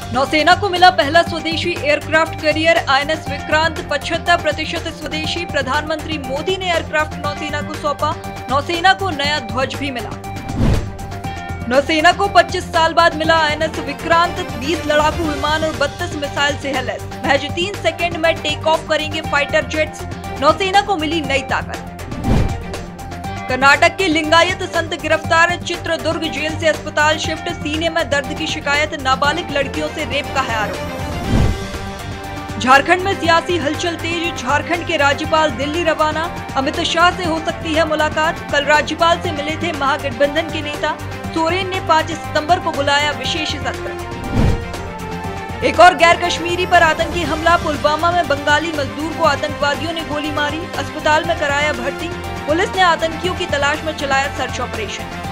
नौसेना को मिला पहला स्वदेशी एयरक्राफ्ट कैरियर INS विक्रांत। 75% स्वदेशी। प्रधानमंत्री मोदी ने एयरक्राफ्ट नौसेना को सौंपा। नौसेना को नया ध्वज भी मिला। नौसेना को 25 साल बाद मिला INS विक्रांत। 20 लड़ाकू विमान और 32 मिसाइल से है लैस। महज 3 सेकंड में टेक ऑफ करेंगे फाइटर जेट्स। नौसेना को मिली नई ताकत। कर्नाटक के लिंगायत संत गिरफ्तार। चित्रदुर्ग जेल से अस्पताल शिफ्ट। सीने में दर्द की शिकायत। नाबालिग लड़कियों से रेप का है आरोप। झारखंड में सियासी हलचल तेज। झारखंड के राज्यपाल दिल्ली रवाना। अमित शाह से हो सकती है मुलाकात। कल राज्यपाल से मिले थे महागठबंधन के नेता। सोरेन ने 5 सितंबर को बुलाया विशेष सत्र। एक और गैर कश्मीरी पर आतंकी हमला। पुलवामा में बंगाली मजदूर को आतंकवादियों ने गोली मारी। अस्पताल में कराया भर्ती। पुलिस ने आतंकियों की तलाश में चलाया सर्च ऑपरेशन।